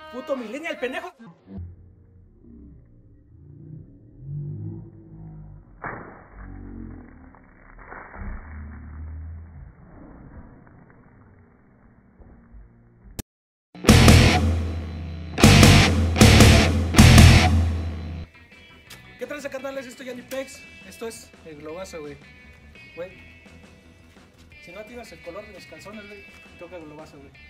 Puto millennial, pendejo. ¿Qué tal, carnales? Esto es Yanipex. Esto es el globazo, güey. Si no tienes el color de los calzones, güey, toca el globazo, güey.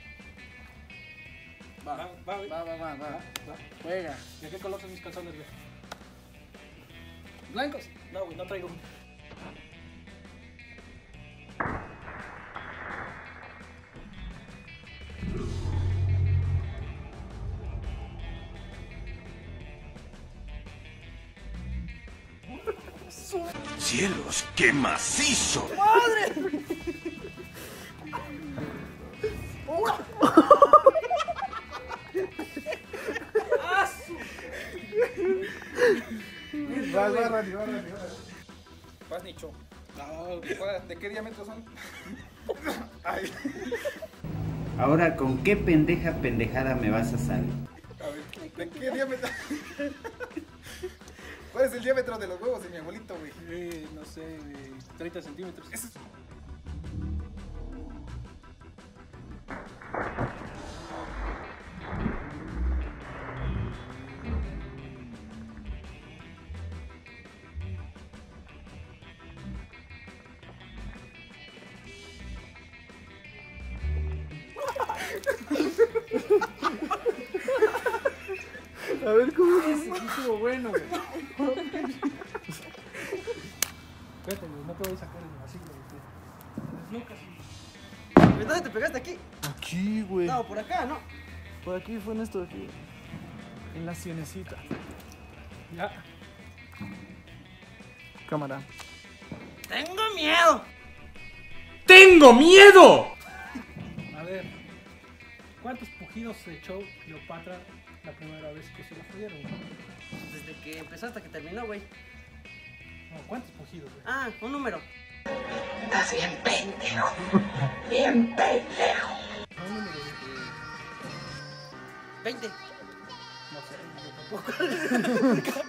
Va, güey. Va. Juega. ¿De qué color son mis calzones, güey? ¿Blancos? No, güey, no traigo. ¡Cielos, qué macizo! ¡Madre! Vas, Nicho. ¿De qué diámetro son? Ay. Ahora, ¿con qué pendejada me vas a salir? A ver, ¿de qué diámetro? ¿Cuál es el diámetro de los huevos de mi abuelito, güey? No sé, 30 centímetros. Eso es... A ver, ¿cómo es? Sí, estuvo bueno, güey. Espérate, güey, no te voy a sacar el vacío, güey. ¿Dónde te pegaste aquí? Aquí, güey. No, por acá, ¿no? Por aquí fue en esto de aquí. En la cienecita. Ya. Cámara. ¡Tengo miedo! ¡Tengo miedo! A ver, ¿cuántos pujidos se echó Cleopatra la primera vez que se lo follaron? Desde que empezó hasta que terminó, güey. No, ¿cuántos pujidos, güey? Ah, un número. Estás bien pendejo. Bien pendejo. No, un número, güey. 20. No sé, yo tampoco.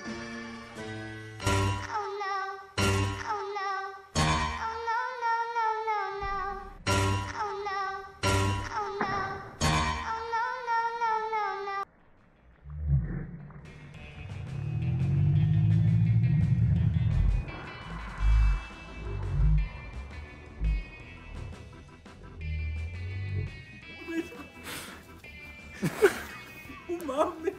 Mames.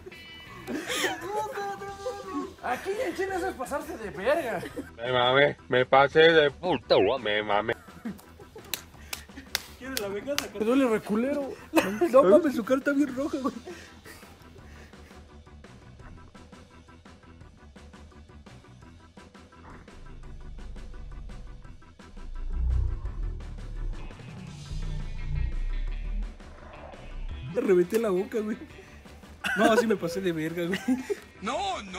Aquí en China eso es pasarse de verga. Me mame, me pasé de puta, me mame. ¿Quieres la venganza? Me duele reculero. No mames, su cara está bien roja, güey. Me reventé la boca, güey. No, así me pasé de verga, güey. No.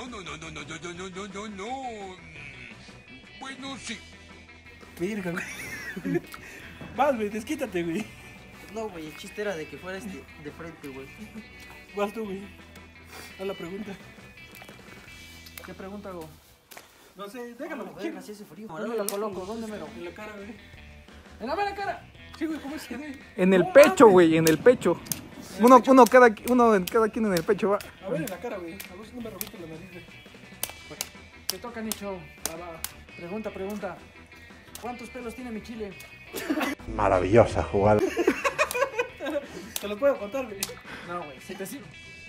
Bueno, sí. Verga, güey. Vas, güey, desquítate, güey. No, güey, el chiste era de que fuera de frente, güey. Vas tú, güey. Haz la pregunta. ¿Qué pregunta hago? No sé, déjalo. No, verga, si hace frío. ¿Dónde lo coloco? ¿Dónde mero? En la cara, güey. ¡En la mera cara! Sí, güey, ¿cómo es que, güey? En el pecho, güey, en el pecho. Uno cada quien en el pecho, va. A ver, en la cara, güey. A ver si no me rompiste la nariz, güey. Te toca, Nicho. Pregunta. ¿Cuántos pelos tiene mi chile? Maravillosa jugada. Te los puedo contar, güey. No, güey, si te sirve.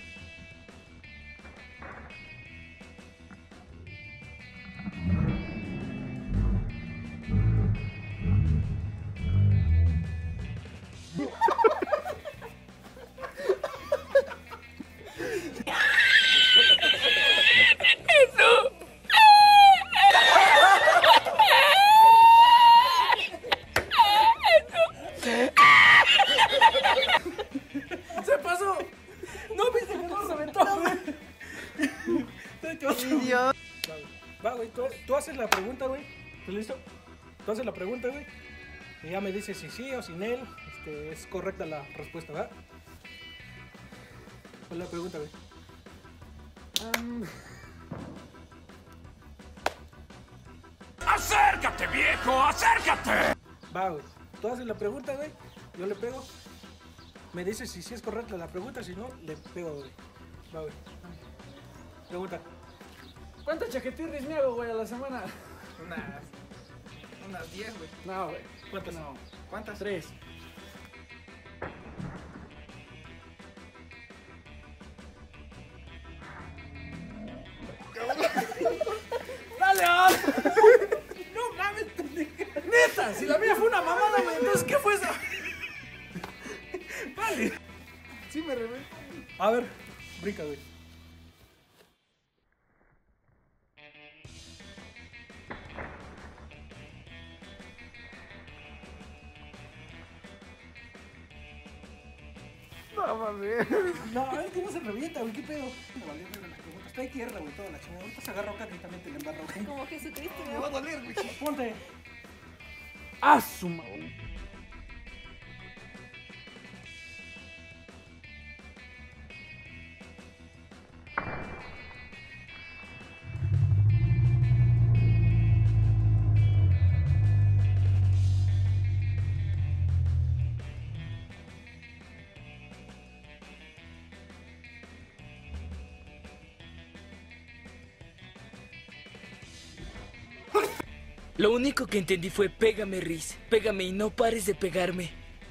¡Se pasó! No, viste que no reventó, güey. Idiota. Va, güey, tú haces la pregunta, güey. ¿Estás listo? Tú haces la pregunta, güey. Y ya me dices si sí o sin él. Es correcta la respuesta, ¿verdad? ¿Cuál es la pregunta, güey? ¡Acércate, viejo! ¡Acércate! Va, güey. Tú haces la pregunta, güey. Yo le pego. Me dices si sí es correcta la pregunta, si no, le pego, güey. Va, güey. Pregunta. ¿Cuántas chaquetirris me hago, güey, a la semana? Unas 10, güey. No, güey. ¿Cuántas? No. ¿Cuántas? 3. ¡Dale, no mames, pendeja! ¡Neta! Si la mía fue una mamada, güey, entonces, ¿qué fue eso? Vale. Sí me revelé. A ver, brinca, güey. No mames. No, es que no se revienta, güey. ¿Qué pedo? Me valió verga las preguntas. Está ahí tierra, güey, toda la chingada. Ahorita se agarra acá y también te le embarro, güey. Como Jesucristo, Me va a doler, güey. Ponte. ¡Ah, su madre! Lo único que entendí fue pégame, Riz. Pégame y no pares de pegarme.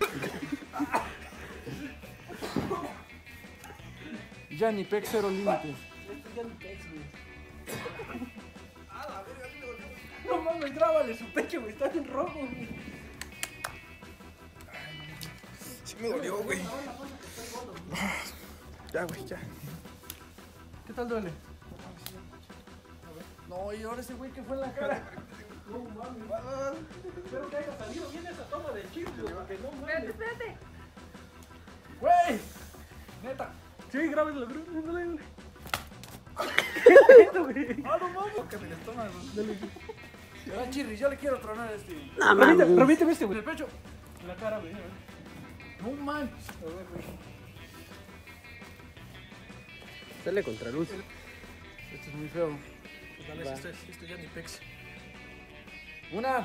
Ya ni pex, cero límites. Ya ni pex, güey. No mames, grábale su pecho, güey. Está bien rojo, güey. Sí me dolió, güey. Ya, güey, ya. ¿Qué tal duele? No, y ahora ese güey que fue en la cara. No mames. Espero que haya salido bien esa toma de chip, güey. Porque no mames. Espérate. Güey. Neta. Sí, grábenlo, grábenlo. Ah, no mames. Tócame el estómago. Ahora, Chirris, yo le quiero tronar a este. Permíteme este, güey. En el pecho. En la cara, güey. No man. A ver, güey. Sale contra luz. Esto es muy feo. Pues dale, esto ya ni pex. Una.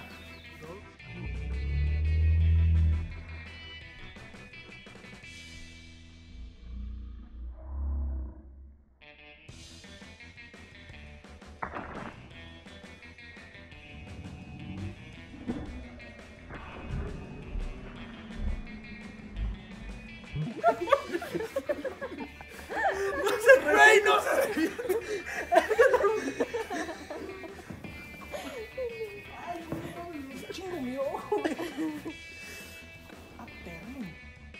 ¡Güey, no se chingo mi ojo, güey. Ah, perro.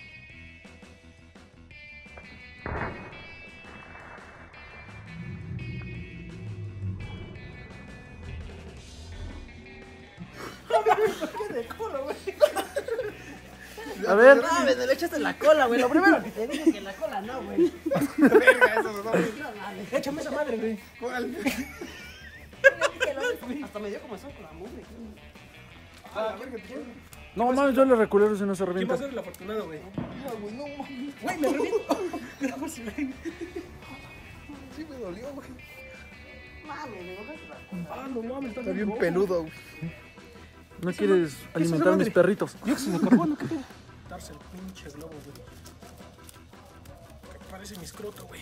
¿Qué de cola, güey? A ver. No, me le echaste en la cola, güey. Lo primero que te dije que en la cola no, güey. Verga, eso no sabe. No mames. Échame esa madre, güey. ¿Cuál? Hasta me dio comezón con la mugre. Ah, verga, ¿qué? No mames, yo le reculero si no se ¿Quién va a revienta. ser el afortunado, güey? No, güey, no mames. Güey, me reviento. Grábase, güey. Sí me dolió, güey. Mames, me bajaste la cola. Ah, no mames, Está bien peludo, güey. No quieres alimentar a mis perritos. Yo que se me cargó, ¿no? ¿Qué pedo? Darse el pinche globo, güey. Que parece mi escroto, güey.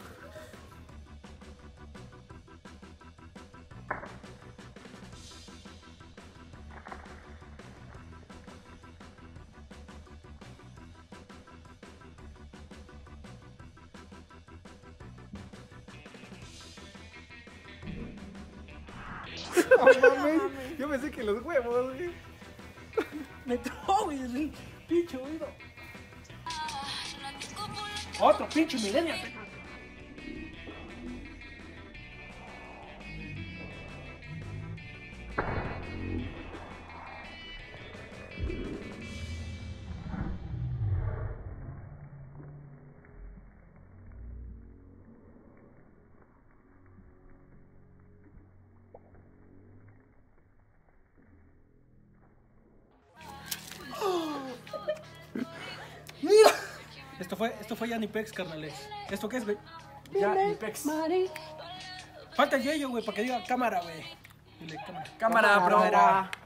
No mames. Yo pensé que los huevos, güey. Me entró, güey, el pinche oído. Otro pinche millennial. Esto fue Yanipex, carnales. ¿Esto qué es, güey? Yanipex. Falta el Yeyo, güey, para que diga cámara, güey. Dile cámara. Cámara, bro.